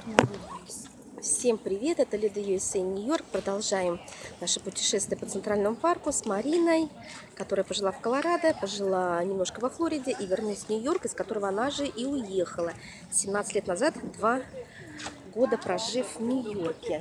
Всем привет, это Лида USA Нью-Йорк. Продолжаем наше путешествие по Центральному парку с Мариной, которая пожила в Колорадо, пожила немножко во Флориде и вернулась в Нью-Йорк, из которого она же и уехала 17 лет назад, 2 года прожив в Нью-Йорке.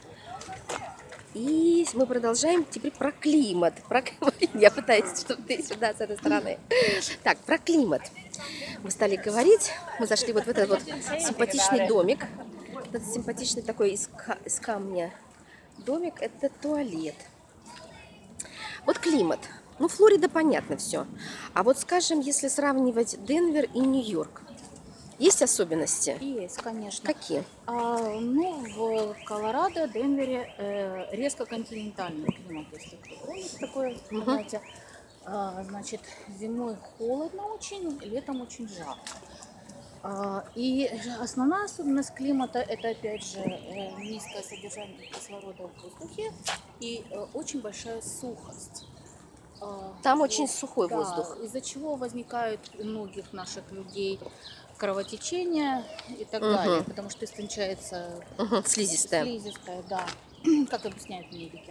И мы продолжаем теперь про климат. Я пытаюсь, чтобы ты сюда, с этой стороны. Так, про климат. Мы стали говорить, мы зашли вот в этот вот симпатичный домик. Этот симпатичный такой из камня домик, это туалет. Вот климат. Ну, Флорида, понятно все. А вот, скажем, если сравнивать Денвер и Нью-Йорк, есть особенности? Есть, конечно. Какие? В Колорадо, Денвере резко континентальный климат, если кто помнит такое, знаете. Значит, зимой холодно очень, летом очень жарко. И основная особенность климата — это, опять же, низкое содержание кислорода в воздухе и очень большая сухость. Там очень сухой воздух. Из-за чего возникают у многих наших людей кровотечения и так далее, потому что истончается Слизистая. Слизистая, да, как объясняют медики.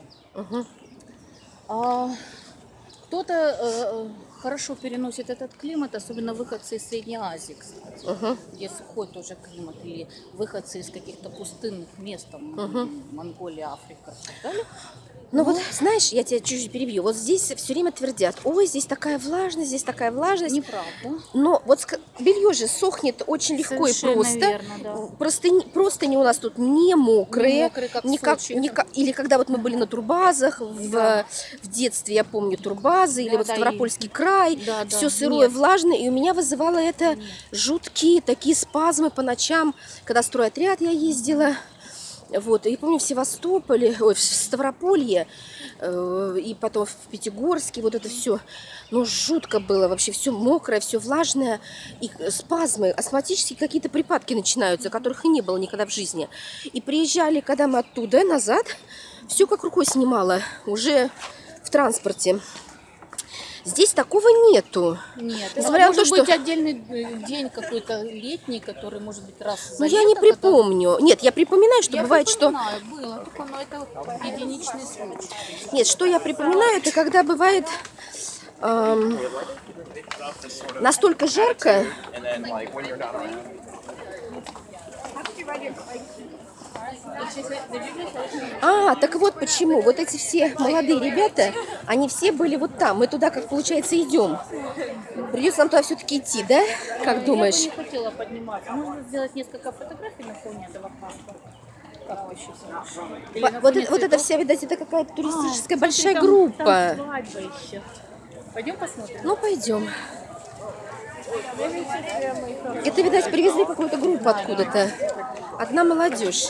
Кто-то хорошо переносит этот климат, особенно выходцы из Средней Азии, кстати, где сухой тоже климат, или выходцы из каких-то пустынных мест, там, Монголия, Африка и так далее. Ну вот, знаешь, я тебя чуть-чуть перебью. Вот здесь все время твердят: ой, здесь такая влажность, здесь такая влажность. Неправда. Но вот белье же сохнет очень легко. Совершенно и просто. Верно, да. Простыни у нас тут не мокрые. Не мокрые, как Или когда вот мы были на турбазах, в детстве, я помню, турбазы, или вот Ставропольский край, все сырое, влажное. И у меня вызывало это жуткие такие спазмы по ночам, когда в стройотряд я ездила. Вот, и помню, в Севастополе, в Ставрополье, и потом в Пятигорске, вот это все, ну, жутко было, вообще все мокрое, все влажное, и спазмы, астматические какие-то припадки начинаются, которых и не было никогда в жизни. И приезжали, когда мы оттуда назад, все как рукой снимало, уже в транспорте. Здесь такого нету. Нет, несмотря может на то, быть отдельный день какой-то летний, который может быть раз. Ну, я не припомню. Нет, я припоминаю, что бывает, что... Было, только, но это единичный случай. Нет, что я припоминаю, это когда бывает настолько жарко. Так вот почему. Вот эти все молодые ребята, они все были вот там. Мы туда, как получается, идем. Придется нам туда все-таки идти, да? Как думаешь? Я бы не хотела подниматься. Можно сделать несколько фотографий на фоне этого парка. Как вы считаете? Вот это вся, видать, это какая-то туристическая большая группа. Там свадьба еще. Пойдем посмотрим? Ну, пойдем. Это, видать, привезли какую-то группу откуда-то. Одна молодежь.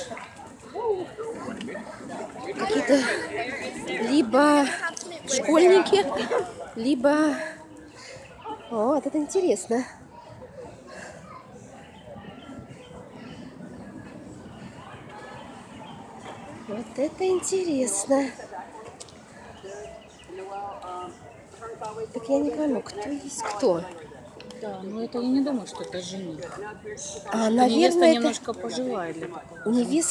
Какие-то либо школьники, либо... Вот это интересно. Вот это интересно. Так я не пойму, кто есть кто. Да, но это я не думаю, что это жених. Наверное, невеста это немножко пожилая для такого.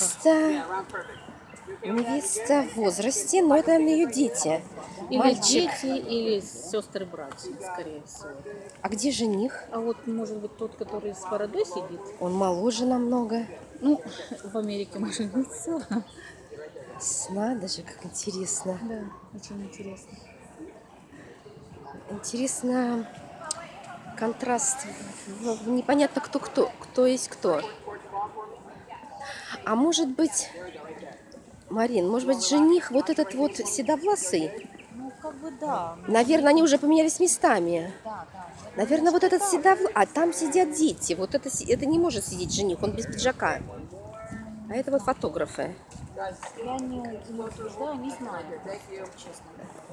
Невеста в возрасте, но это, наверное, ее дети. Или Мальчик. дети, или сестры-братья, скорее всего. А где жених? А вот, может быть, тот, который с бородой сидит? Он моложе намного. Ну, в Америке может быть все. Надо же, как интересно. Да, очень интересно. Интересно контраст. Непонятно, кто есть кто. А может быть, Марин, может быть, жених вот этот вот седовласый? Ну, как бы да. Наверное, они уже поменялись местами. Да. Наверное, вот этот седовласый. А там сидят дети. Вот это не может сидеть жених, он без пиджака. А это вот фотографы. Я не утверждаю, не знаю, честно.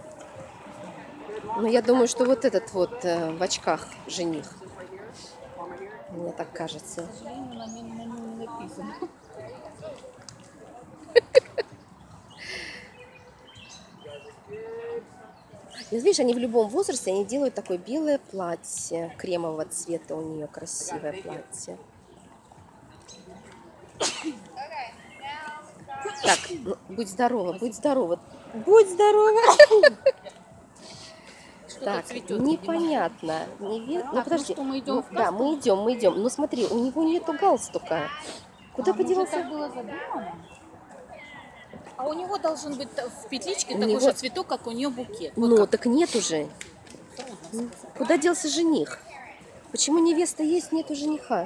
Но я думаю, что вот этот вот в очках жених. Мне так кажется. К сожалению, на нем не написано. И, видишь, они в любом возрасте, они делают такое белое платье, кремового цвета у нее красивое платье. Так, ну, будь здорова, будь здорова. Будь здорова. Так, непонятно. Ну подожди. Мы идем в да, мы идем. Но смотри, у него нету галстука. Куда подевался? Так было задумано. А у него должен быть в петличке У такой него- же цветок, как у нее букет. Вот Ну, как. так нет уже. Куда делся жених? Почему невеста есть, нету жениха?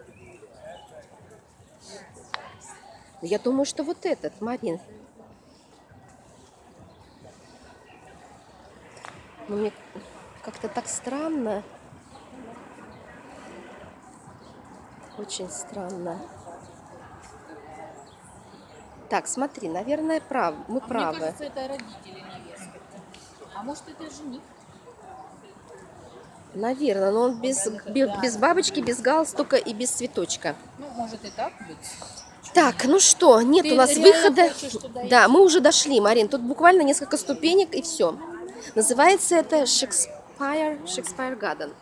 Я думаю, что вот этот, Марин. Ну, мне как-то так странно. Очень странно. Так, смотри, наверное, мы Мне правы. кажется, это родители невесты. А может, это жених? Наверное, но он без бабочки, без галстука и без цветочка. Ну, может и так быть. Так, ну что, нет Ты у нас реально выхода. хочешь туда Да, мы уже дошли, Марин. Тут буквально несколько ступенек и все. Называется это Шекспир Гаден.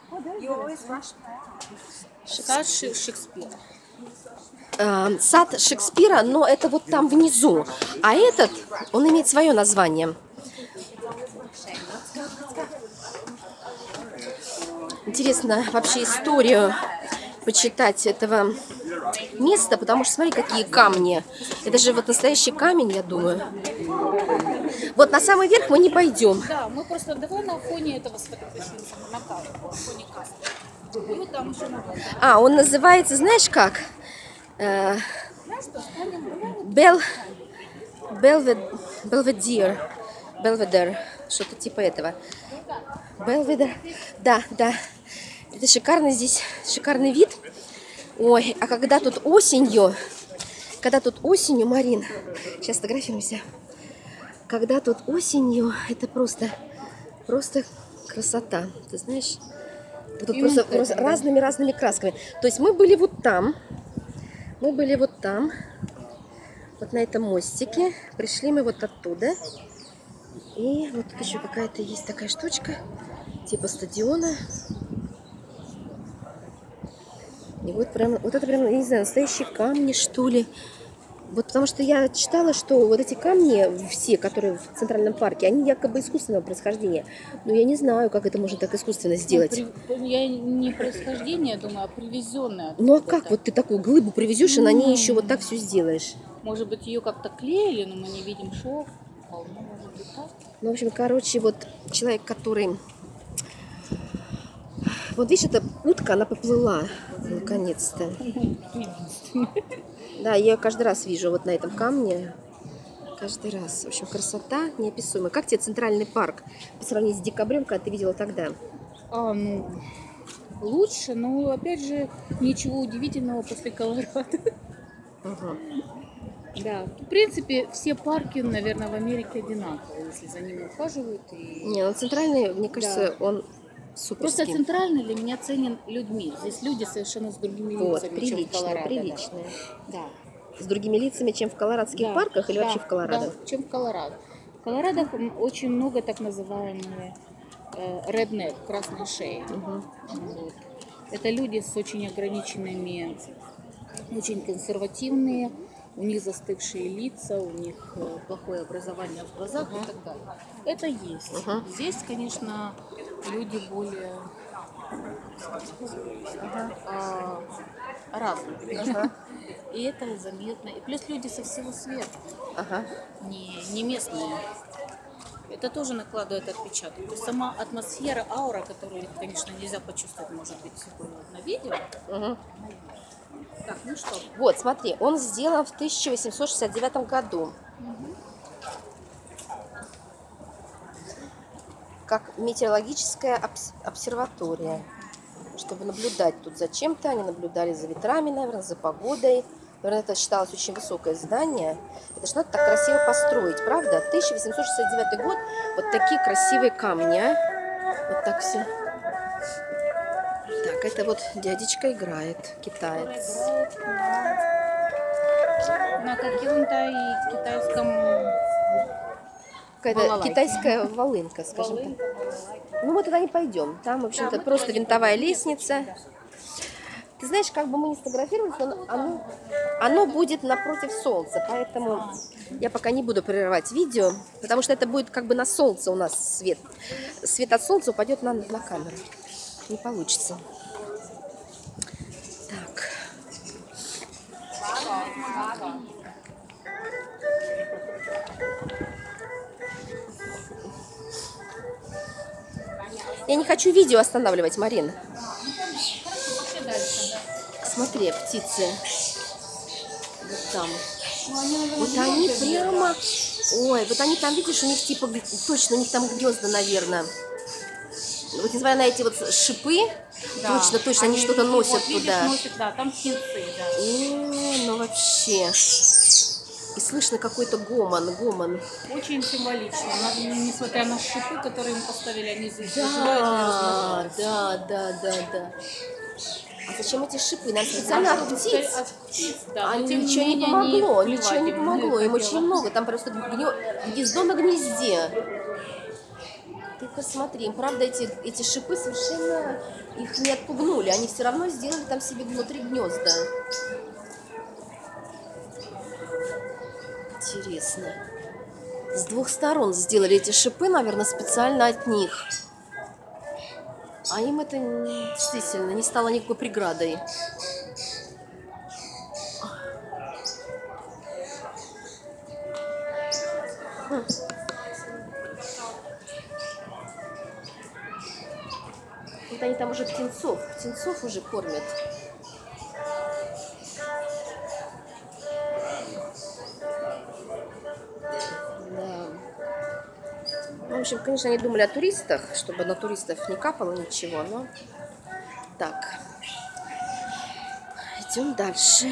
Сад Шекспира. Сад Шекспира, но это вот там внизу. А этот, он имеет свое название. Интересно вообще историю почитать этого места, потому что смотри, какие камни. Это же вот настоящий камень, я думаю. Вот на самый верх мы не пойдем. Да, мы просто давай на фоне этого сфотографируемся, на фоне каста. И вот там еще на Он называется, знаешь как? Белведер, что-то типа этого. Белведер, да. Это шикарный здесь, шикарный вид. Ой, а когда тут осенью, Марин, сейчас фотографируемся. Когда тут осенью, это просто красота. Ты знаешь, тут просто разными красками. То есть мы были вот там, вот на этом мостике. Пришли мы вот оттуда. И вот тут еще какая-то есть такая штучка, типа стадиона. И вот это прям, я не знаю, настоящие камни, что ли. Вот потому что я читала, что вот эти камни, все, которые в Центральном парке, они якобы искусственного происхождения. Но я не знаю, как это можно так искусственно сделать. Я не происхождение, думаю, а привезенное. Ну а как вот ты такую глыбу привезешь и на ней еще вот так все сделаешь? Может быть, ее как-то клеили, но мы не видим шов. Может быть, так. Ну, в общем, короче, вот человек, который... Вот видишь, эта утка, она поплыла, наконец-то. Да, я ее каждый раз вижу вот на этом камне. Каждый раз. В общем, красота неописуемая. Как тебе Центральный парк по сравнению с декабрем, когда ты видела тогда? Ну, лучше, но, опять же, ничего удивительного после Колорадо. Ага. Да, в принципе, все парки, наверное, в Америке одинаковые, если за ними ухаживают. Не, ну Центральный, мне кажется, он суперский. Просто Центральный для меня ценен людьми. Здесь люди совершенно с другими лицами, чем в Колорадо. Приличные. Да. С другими лицами, чем в колорадских парках или вообще в Колорадо? Да, чем в Колорадо. В Колорадо очень много так называемые redneck, красной шеи. Вот. Это люди с очень ограниченными, очень консервативные, у них застывшие лица, у них плохое образование в глазах и так далее. Это есть. Здесь, конечно, люди более разные. И это заметно. И плюс люди со всего света, не местные. Это тоже накладывает отпечаток. То есть сама атмосфера, аура, которую, конечно, нельзя почувствовать, может быть, на видео. Так, ну что? Вот, смотри, он сделан в 1869 году. Как метеорологическая обсерватория. Чтобы наблюдать тут за чем-то. Они наблюдали за ветрами, наверное, за погодой. Наверное, это считалось очень высокое здание. Это ж надо так красиво построить, правда? 1869 год. Вот такие красивые камни, а? Вот так все. Так, это вот дядечка играет, китаец. На каком-то и китайском... Какая-то китайская волынка, скажем так. Ну, мы туда не пойдем. Там, в общем-то, просто винтовая лестница. Ты знаешь, как бы мы не сфотографировали, оно будет напротив солнца, поэтому я пока не буду прерывать видео, потому что это будет как бы на солнце у нас свет. Свет от солнца упадет на камеру. Не получится. Так. Я не хочу видео останавливать, Марина. Смотри, птицы. Вот там. Вот они прямо... Ой, вот они там, видишь, у них типа... Точно, у них там гнезда, наверное. Вот несмотря на эти вот шипы, да, точно, они что-то носят вот, видишь, туда. Носят, да, там птенцы, да. Ну вообще. И слышно какой-то гомон. Очень символично. Несмотря на шипы, которые им поставили, они здесь да. А зачем эти шипы? Нам специально от птиц. Да, ничего не помогло. Им очень много. Там просто гнездо на гнезде. Ты посмотри, им, правда, эти шипы совершенно их не отпугнули. Они все равно сделали там себе внутри гнезда. Интересно. С двух сторон сделали эти шипы, наверное, специально от них. А им это действительно не стало никакой преградой. Вот они там уже птенцов уже кормят. Да. В общем, конечно, они думали о туристах, чтобы на туристов не капало ничего, но... Так. Идем дальше.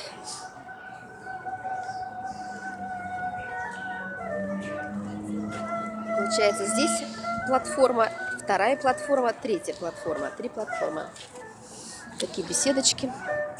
Получается, здесь платформа, вторая платформа, третья платформа. 3 платформы. Такие беседочки.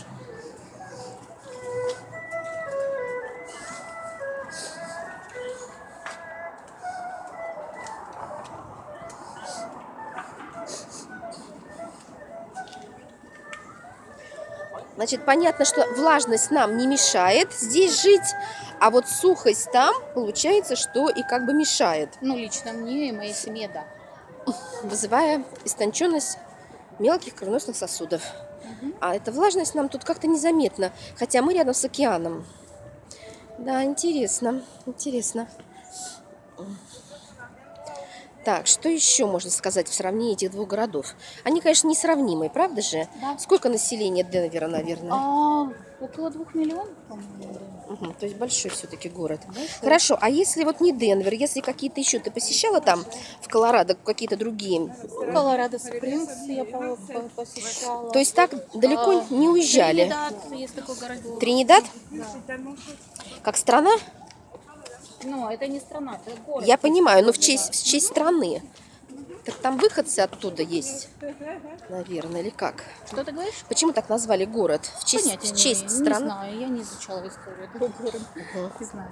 Значит, понятно, что влажность нам не мешает здесь жить, а вот сухость там, получается, что и как бы мешает. Ну, лично мне и моей семье, да. Вызывая истонченность мелких кровеносных сосудов. А эта влажность нам тут как-то незаметна, хотя мы рядом с океаном. Да, интересно. Так, что еще можно сказать в сравнении этих двух городов? Они, конечно, несравнимые, правда же? Да. Сколько населения Денвера, наверное? Около 2 миллионов, по-моему. То есть большой все-таки город. Большой. Хорошо, а если вот не Денвер, если какие-то еще, ты посещала там в Колорадо какие-то другие? Колорадо Спрингс я посещала. То есть так далеко не уезжали? Тринидад, есть такой город. Тринидад? Да. Как страна? Ну, это не страна, это город. Я понимаю, но в честь страны. Так там выходцы оттуда есть, наверное, или как? Что ты говоришь? Почему так назвали город? В честь страны? Не знаю, я не изучала историю этого города. Не знаю.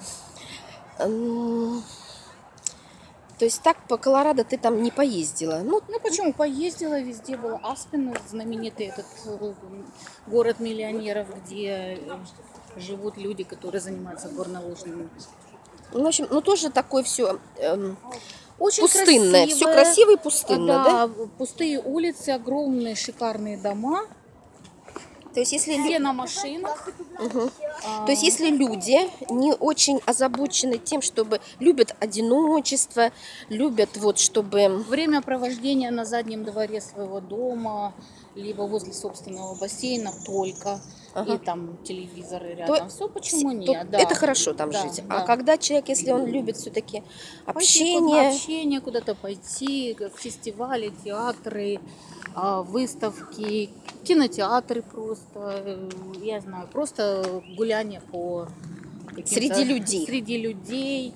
То есть так по Колорадо ты там не поездила? Ну почему? Поездила, везде был Аспен, знаменитый этот город миллионеров, где живут люди, которые занимаются горнолыжными. Ну, в общем, тоже такое все очень пустынное, красивое, все красиво и пустынно, да? Пустые улицы, огромные шикарные дома. То есть, если все на машинах. То есть, если люди не очень озабочены тем, чтобы любят одиночество, любят вот, чтобы... Времяпровождение на заднем дворе своего дома, либо возле собственного бассейна только, и там телевизоры рядом. Все, почему нет? Да. Это хорошо там жить. Да. А когда человек, если он любит все-таки общение... Куда-то пойти, фестивали, театры, выставки, кинотеатры просто, я знаю, просто гуляние по среди людей,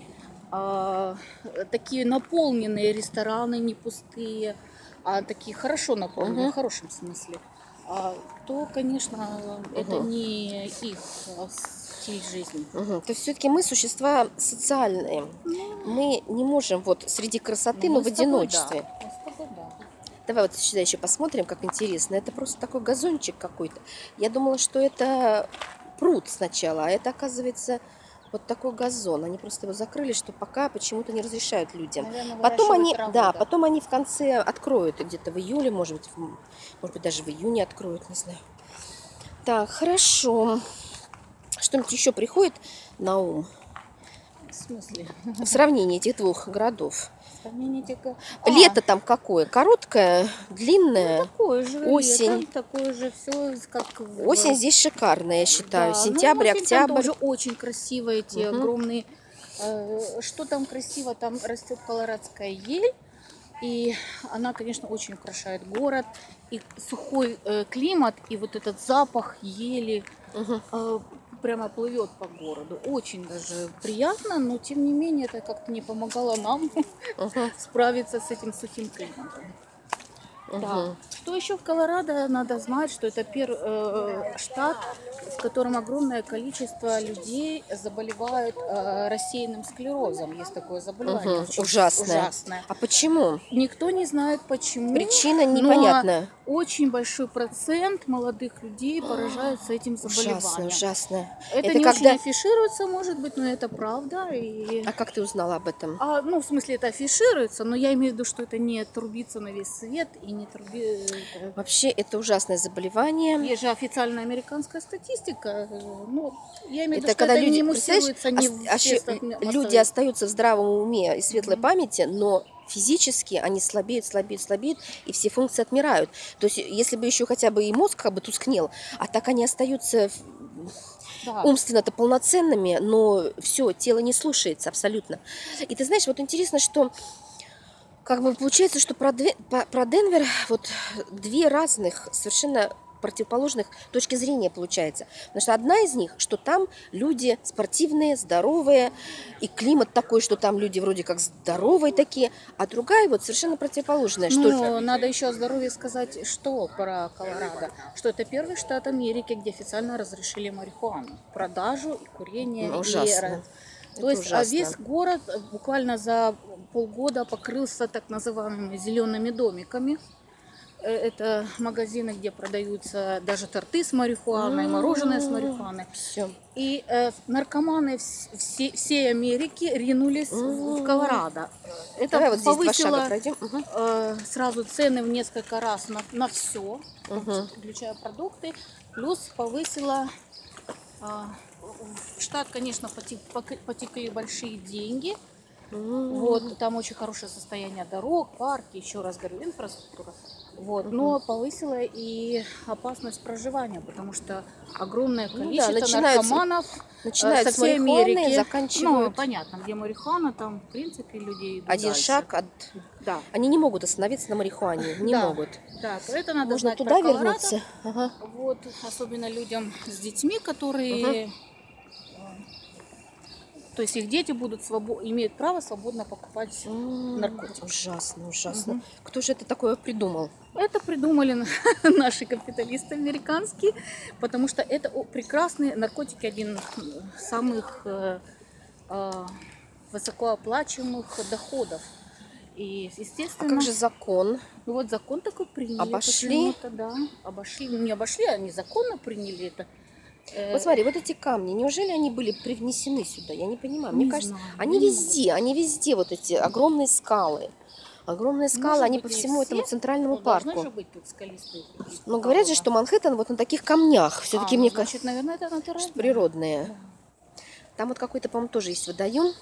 такие наполненные рестораны, не пустые, а такие хорошо наполненные, в хорошем смысле, то, конечно, это не их стиль жизни. То есть все-таки мы существа социальные. Мы не можем вот среди красоты, но в одиночестве. Да. Давай вот сюда еще посмотрим, как интересно. Это просто такой газончик какой-то. Я думала, что это пруд сначала, а это, оказывается, вот такой газон. Они просто его закрыли, что пока почему-то не разрешают людям. Наверное, Потом они, траву, да, потом они в конце откроют, где-то в июле, может быть, даже в июне откроют, не знаю. Так, хорошо. Что-нибудь еще приходит на ум? В смысле? В сравнении этих двух городов. Сравнение этих... Лето там какое? Короткое, длинное? Ну, такое же осень. Лето, такое же все, как... Осень здесь шикарная, я считаю. Да, Сентябрь, ну, осень, там октябрь. тоже очень красиво, эти огромные... что там красиво? Там растет колорадская ель. И она, конечно, очень украшает город. И сухой климат, и вот этот запах ели прямо плывет по городу. Очень даже приятно, но тем не менее это как-то не помогало нам справиться с этим сухим климатом. Да. Что еще в Колорадо надо знать, что это первый штат, в котором огромное количество людей заболевают рассеянным склерозом. Есть такое заболевание. Ужасное. А почему? Никто не знает почему. Причина непонятная. Очень большой процент молодых людей поражаются этим заболеванием. Ужасно. Это не очень афишируется, может быть, но это правда. А как ты узнала об этом? Ну, в смысле, это афишируется, но я имею в виду, что это не трубится на весь свет и не трубится. Вообще, это ужасное заболевание. Есть же официальная американская статистика. Ну, я имею в виду, это что когда это люди, не муссируется, люди остаются в здравом уме и светлой памяти, но физически они слабеют, и все функции отмирают. То есть, если бы еще хотя бы и мозг как бы тускнел, а так они остаются умственно-то полноценными, но все, тело не слушается абсолютно. И ты знаешь, вот интересно, что как бы получается, что про Денвер вот две разных, совершенно противоположных точки зрения получается. Потому что одна из них, что там люди спортивные, здоровые, и климат такой, что там люди вроде как здоровые такие, а другая вот совершенно противоположная. Ну, надо еще о здоровье сказать, что про Колорадо. Что это первый штат Америки, где официально разрешили марихуану. Продажу и курение. Ужасно. То есть весь город буквально за полгода покрылся так называемыми зелеными домиками. Это магазины, где продаются даже торты с марихуаной, мороженое с марихуаной. И наркоманы всей Америки ринулись в Колорадо. Это вот повысило сразу цены в несколько раз на все, включая продукты. Плюс повысило... В штат, конечно, потекли большие деньги. Вот, там очень хорошее состояние дорог, парки, еще раз говорю, инфраструктура. Вот, но повысила и опасность проживания, потому что огромное количество наркоманов со всей Америки. Заканчивают... Ну, понятно, где марихуана, там, в принципе, людей идут один дальше. шаг от... Да. Они не могут остановиться на марихуане, не могут. Да, это надо можно знать туда про Колорадо. вернуться. Вот, особенно людям с детьми, которые... То есть их дети будут имеют право свободно покупать наркотики. Ужасно. Кто же это такое придумал? Это придумали наши капиталисты американские, потому что это прекрасные наркотики, один из самых высокооплачиваемых доходов. И, естественно... А как же закон? Ну вот закон такой приняли. Обошли? Да, обошли. Ну, не обошли, а незаконно приняли это. Вот смотри, вот эти камни, неужели они были привнесены сюда? Я не понимаю. Мне кажется, они везде вот эти огромные скалы. Огромные скалы, они по всему этому центральному парку. Должны же быть тут скалистые. Но говорят же, что Манхэттен вот на таких камнях. Все-таки мне кажется, значит, наверное, это натурально. Природные. Да. Там вот какой-то, по-моему, тоже есть водоем.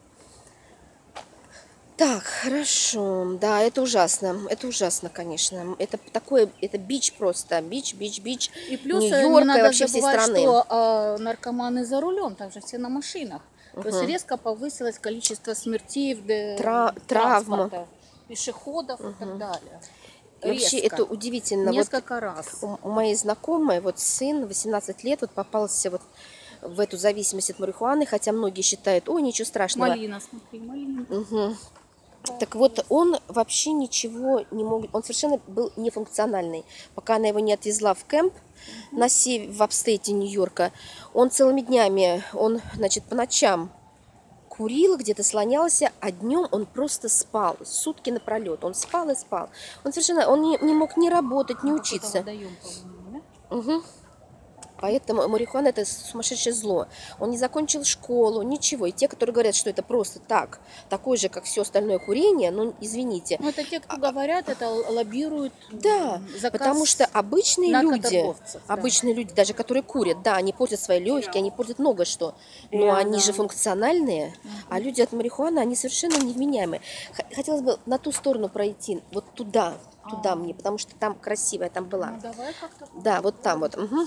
Так, хорошо. Да, это ужасно, конечно. Это такое, это бич просто, бич. И плюс Нью-Йорка, не надо вообще забывать, всей страны. Что наркоманы за рулем, там же все на машинах. То есть резко повысилось количество смертей, травм, пешеходов и так далее. Вообще это удивительно. Несколько раз. У моей знакомой вот сын 18 лет вот попался вот в эту зависимость от марихуаны, хотя многие считают, ой, ничего страшного. Малина, смотри, малина. Так вот, он вообще ничего не мог, он совершенно был нефункциональный. Пока она его не отвезла в кемп в апстейте Нью-Йорка, он целыми днями, он, значит, по ночам курил, где-то слонялся, а днем он просто спал, сутки напролет. Он спал и спал. Он совершенно, он не мог ни работать, ни учиться. Водоем, по-моему, да? Угу. Поэтому марихуана это сумасшедшее зло. Он не закончил школу, ничего. И те, которые говорят, что это просто так, такое же, как все остальное курение, ну, извините. Ну, это те, кто говорят, это лоббируют. Да, потому что обычные люди, даже которые курят, да, они портят свои легкие, они портят много что. Но они же функциональные, а люди от марихуаны, они совершенно невменяемые. Хотелось бы на ту сторону пройти, вот туда мне, потому что там красиво я там была. Ну, давай как-то. Да, вот там вот. Угу.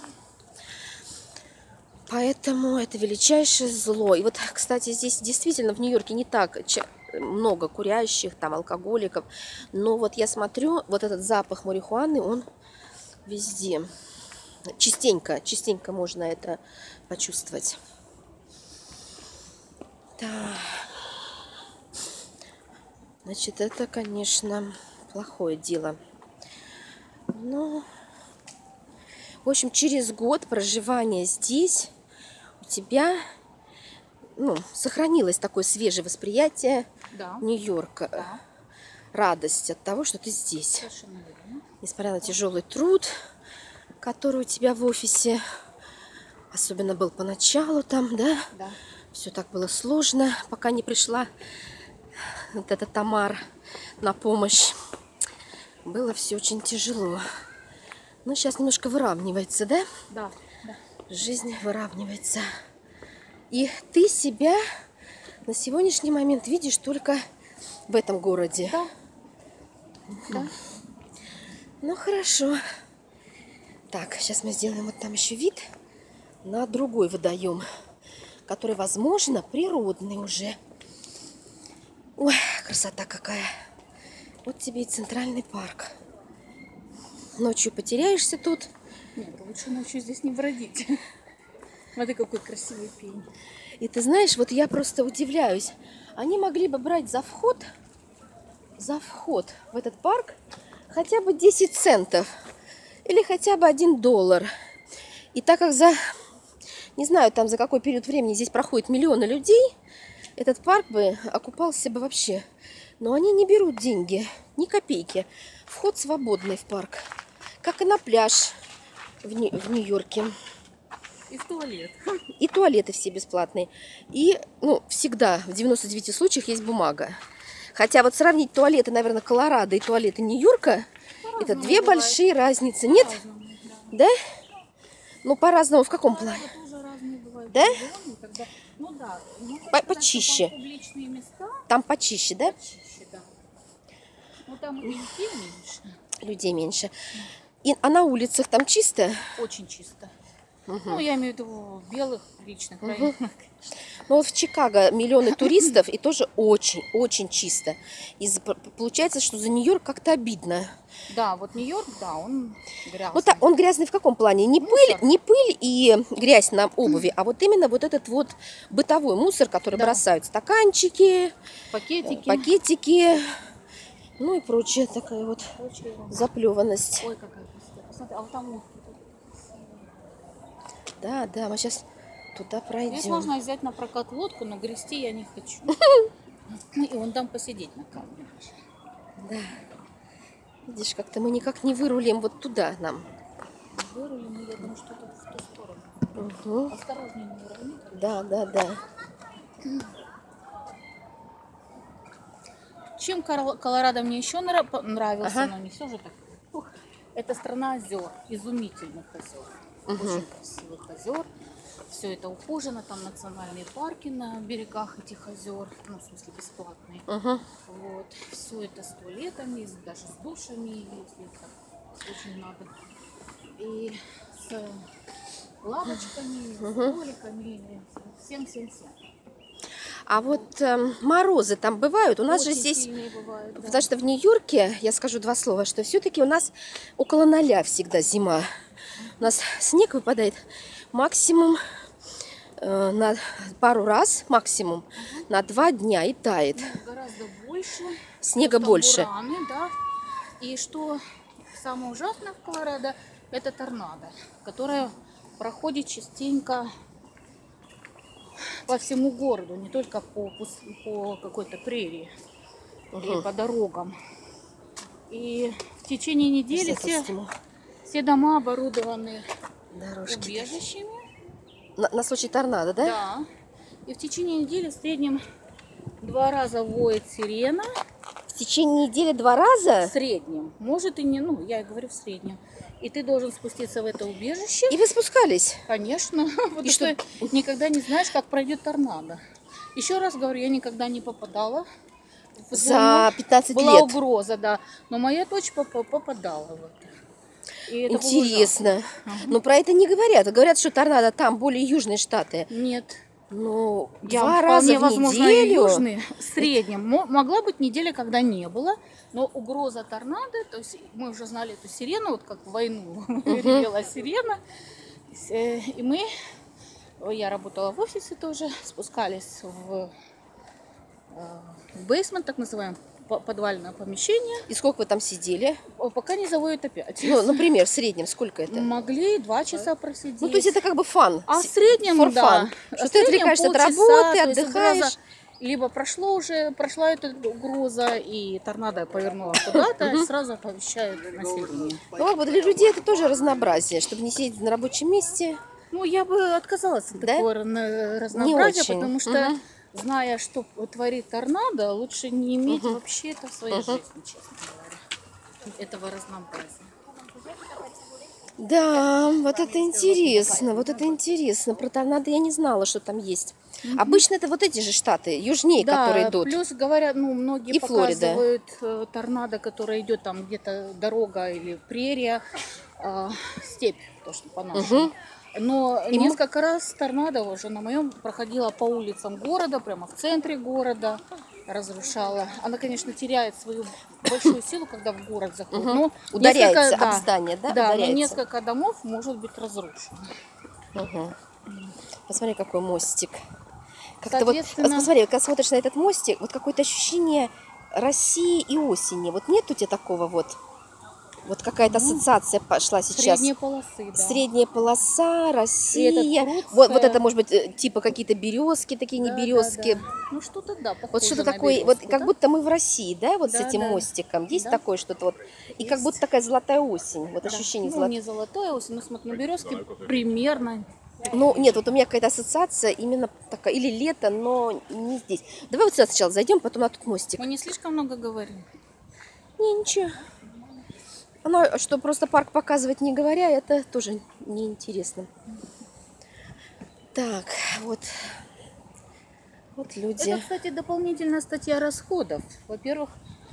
Поэтому это величайшее зло. И вот, кстати, здесь действительно в Нью-Йорке не так много курящих, там, алкоголиков. Но вот я смотрю, вот этот запах марихуаны, он везде. Частенько можно это почувствовать. Да. Значит, это, конечно, плохое дело. Но, в общем, через год проживания здесь у тебя, ну, сохранилось такое свежее восприятие Нью-Йорка. Да. Радость от того, что ты здесь. Совершенно верно. Несмотря на тяжелый труд, который у тебя в офисе, особенно был поначалу там, да? Да. Все так было сложно, пока не пришла вот эта Тамара на помощь. Было все очень тяжело. Но сейчас немножко выравнивается, да? Да. Жизнь выравнивается. И ты себя на сегодняшний момент видишь только в этом городе. Да. Да. Ну, хорошо. Так, сейчас мы сделаем вот там еще вид на другой водоем, который, возможно, природный уже. Ой, красота какая. Вот тебе и Центральный парк. Ночью потеряешься тут. Нет, лучше ночью здесь не бродить. Смотри, какой красивый пень. И ты знаешь, вот я просто удивляюсь. Они могли бы брать за вход в этот парк хотя бы 10 центов. Или хотя бы $1. И так как не знаю, там за какой период времени здесь проходит миллионы людей, этот парк бы окупался бы вообще. Но они не берут деньги, ни копейки. Вход свободный в парк. Как и на пляж в Нью-Йорке. И в туалет. И туалеты все бесплатные. И, ну, всегда, в 99 случаях есть бумага. Хотя вот сравнить туалеты, наверное, Колорадо и туалеты Нью-Йорка, это две большие разницы. Нет? Да? Ну, по-разному в каком плане? Тоже разные бывают. Да? Когда, ну да. Почище. Там публичные места. Там почище, да? Почище, да. Ну там и людей меньше. Людей меньше. А на улицах там чисто? Очень чисто. Ну, я имею в виду в белых личных районах. Ну вот в Чикаго миллионы туристов, и тоже очень чисто. И получается, что за Нью-Йорк как-то обидно. Да, вот Нью-Йорк, да, он грязный. Ну, он грязный в каком плане? Не пыль и грязь на обуви, а вот именно вот этот вот бытовой мусор, который бросают. Стаканчики, пакетики, ну и прочее, такая вот заплеванность. Ой, какая красота. Посмотри, а вот там утки. Да, мы сейчас туда пройдем. Здесь можно взять на прокат лодку, но грести я не хочу. И вон там посидеть на камне. Да. Видишь, как-то мы никак не вырулим вот туда нам. Вырулим, я думаю, что-то в ту сторону. Осторожнее, не урони. Да. Чем Колорадо мне еще нравился, но не все же так. Это страна озер, изумительных озер. Очень красивых озер. Все это ухожено, там национальные парки на берегах этих озер, ну, в смысле, бесплатные. Вот. Все это с туалетами, даже с душами, если это очень надо. И с лавочками, с столиками, всем. А вот морозы там бывают? У нас очень же здесь, бывают, да. Потому что в Нью-Йорке, я скажу два слова, что все-таки у нас около 0 всегда зима. У нас снег выпадает максимум на пару раз, максимум на 2 дня и тает. Гораздо больше. Снега больше. Бураны, да. И что самое ужасное в Колорадо, это торнадо, которое проходит частенько по всему городу, не только по какой-то прерии и по дорогам. И в течение недели все дома оборудованы убежищами. На случай торнадо, да? Да. И в течение недели в среднем 2 раза воет сирена. В течение недели 2 раза? В среднем. Может и не, ну, я говорю в среднем. И ты должен спуститься в это убежище. И вы спускались? Конечно. И что никогда не знаешь, как пройдет торнадо. Еще раз говорю, я никогда не попадала. За 15 лет? Была угроза, да. Но моя дочь попадала в это. Интересно. Но про это не говорят. Говорят, что торнадо там, более южные штаты. Нет. Ну, 2 раза в возможно, неделю? Южные, в среднем. Могла быть неделя, когда не было. Но угроза торнадо, то есть мы уже знали эту сирену, вот как в войну ревела сирена. И я работала в офисе тоже, спускались в бейсмент, так называемый, подвальное помещение. И сколько вы там сидели? Пока не заводят опять. Ну, например, в среднем сколько это? Могли 2 часа просидеть. Ну, то есть это как бы фан. А в среднем, да. Что ты отвлекаешься от работы, отдыхаешь. Либо прошла эта угроза, и торнадо повернула куда-то, сразу оповещают население. Ну, как бы для людей это тоже разнообразие, чтобы не сидеть на рабочем месте. Ну, я бы отказалась от такого разнообразия, потому что, зная, что творит торнадо, лучше не иметь вообще это в своей жизни, честно говоря. Этого разнообразия. Да, вот это интересно, вот это интересно. Про торнадо я не знала, что там есть. Обычно это вот эти же штаты, южнее, которые идут. Плюс говорят, ну, многие И показывают торнадо, которое идет там где-то дорога или прерия, степь, то, что по-нашему. Но несколько раз торнадо уже на моем проходила по улицам города, прямо в центре города, разрушала. Она, конечно, теряет свою большую силу, когда в город заходит. Но ударяется об здание, да? Да, но несколько домов может быть разрушено. Посмотри, какой мостик. Как-то вот, посмотри, когда смотришь на этот мостик, вот какое-то ощущение России и осени. Вот нет у тебя такого вот? Вот какая-то ассоциация пошла сейчас. Средние полосы, да. Средняя полоса, Россия. Вот это может быть типа какие-то березки, такие не березки. Да. Ну что-то похоже вот что-то на такое, березку, вот как будто мы в России, да, вот с этим мостиком. Есть такое что-то вот. И как будто такая золотая осень. Вот ощущение золотая. Ну, не золотая осень, но смотри, на березке примерно. Ну, нет, вот у меня какая-то ассоциация именно такая, или лето, но не здесь. Давай вот сюда сначала зайдем, потом на тут мостик. Мы не слишком много говорим. Не, ничего. Оно, что просто парк показывать не говоря, это тоже неинтересно. Так, вот люди. Это, кстати, дополнительная статья расходов. Во-первых,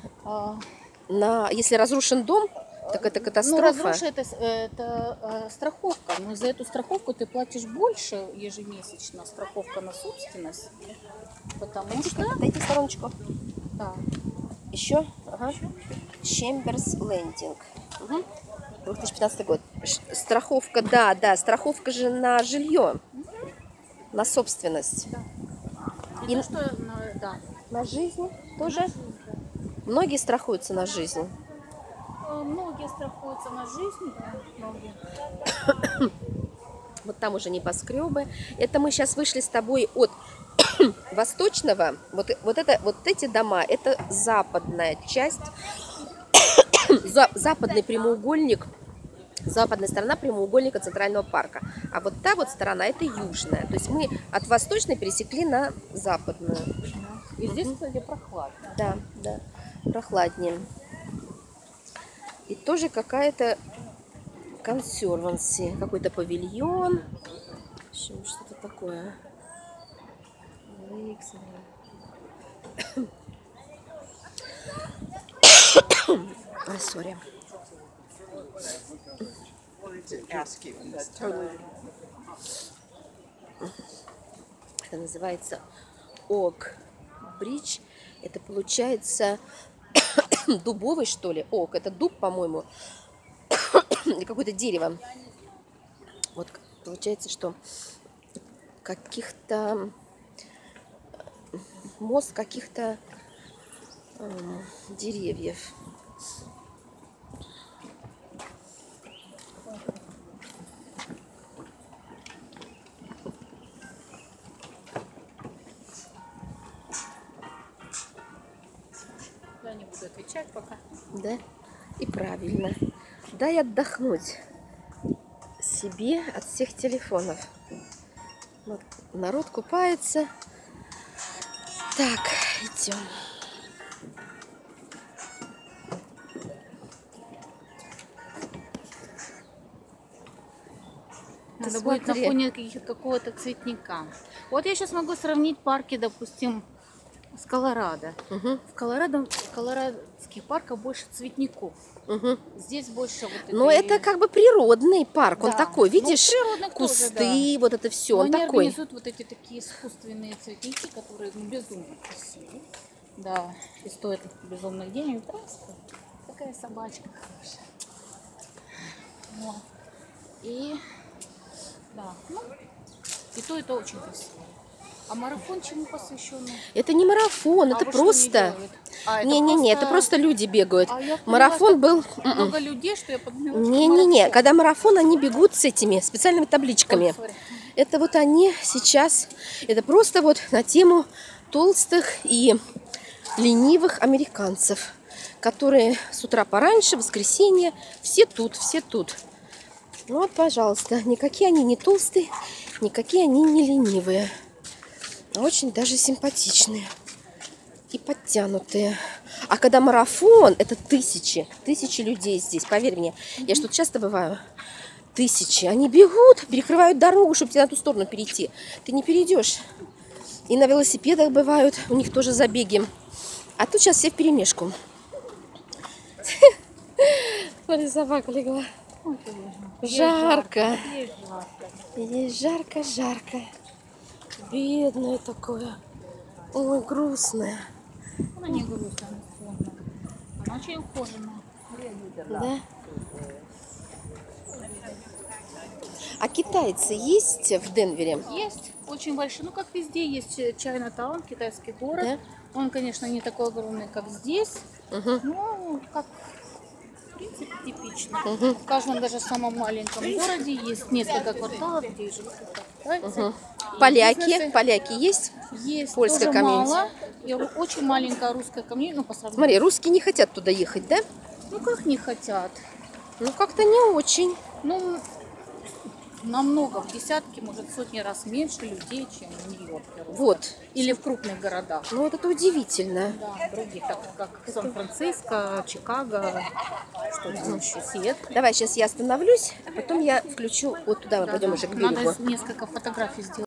если разрушен дом, так это катастрофа. Ну, разрушен это страховка. Но за эту страховку ты платишь больше ежемесячно. Страховка на собственность. Потому что... Дайте стороночку. Да. Еще? Ага. Chambers Landing. 2015 год. Страховка, да, страховка же на жилье, на собственность. Да. И то, что на жизнь тоже? Многие страхуются на жизнь. Многие страхуются на жизнь, многие. Вот там уже небоскребы. Это мы сейчас вышли с тобой от восточного. Вот эти дома, это западная часть. Западный прямоугольник, западная сторона прямоугольника Центрального парка. А вот та вот сторона это южная. То есть мы от восточной пересекли на западную. И здесь, кстати, прохладно. Да, прохладнее. И тоже какая-то консерванси, какой-то павильон. Что-то такое. Сори. Это называется Ок Бридж. Это получается дубовый, что ли? Ок, это дуб, по-моему. Или какое-то дерево. Вот получается, что каких-то мост каких-то деревьев. буду отвечать пока. Да, и правильно. Дай отдохнуть себе от всех телефонов. Вот, народ купается. Так, идем. Надо будет на фоне какого-то цветника. Вот я сейчас могу сравнить парки, допустим, с Колорадо. В колорадских парках больше цветников. Здесь больше вот Но это как бы природный парк, да. он такой, видишь, кусты, тоже, да. Вот это все, он они такой. Организуют вот эти такие искусственные цветники, которые безумно красивые. Да, и стоят безумных денег. Просто такая собачка хорошая. Вот. И да, ну, и то это очень красиво. А марафон чему посвящен? Это не марафон, это просто... Не-не-не, это просто люди бегают. Марафон был... Много людей, что я подумала, Не-не-не, когда марафон, они бегут с этими специальными табличками. Это вот они сейчас... Это просто вот на тему толстых и ленивых американцев, которые с утра пораньше, в воскресенье, все тут, все тут. Вот, пожалуйста, никакие они не толстые, никакие они не ленивые. Очень даже симпатичные и подтянутые. А когда марафон, это тысячи людей здесь, поверь мне. Я что-то часто бываю. Тысячи. Они бегут, перекрывают дорогу, чтобы тебе на ту сторону перейти. Ты не перейдешь. И на велосипедах бывают, у них тоже забеги. А тут сейчас все вперемешку. Смотри, собака легла. Жарко. Ей жарко. Бедное такое. Ой, грустное. Она не грустная, она сонная. Она очень ухоженная. Да? А китайцы есть в Денвере? Есть. Очень большой. Ну, как везде, есть Чайнатаун, китайский город. Да? Он, конечно, не такой огромный, как здесь. Но, как в принципе, типично. В каждом, даже самом маленьком городе есть несколько кварталов, где живут китайцы. Поляки есть? Есть. Польская тоже комьюнити. мало. И очень маленькая русская комьюнити. Ну, по сравнению. Смотри, русские не хотят туда ехать, да? Ну, как не хотят? Ну, как-то не очень. Ну, намного, в десятки, может, сотни раз меньше людей, чем в Нью-Йорке. Вот. Или в крупных городах. Ну, вот это удивительно. Да, других, так как Сан-Франциско, Чикаго, что там еще, Сиэтл. Давай, сейчас я остановлюсь, а потом я включу, вот туда мы пойдем уже к берегу. Надо несколько фотографий сделать.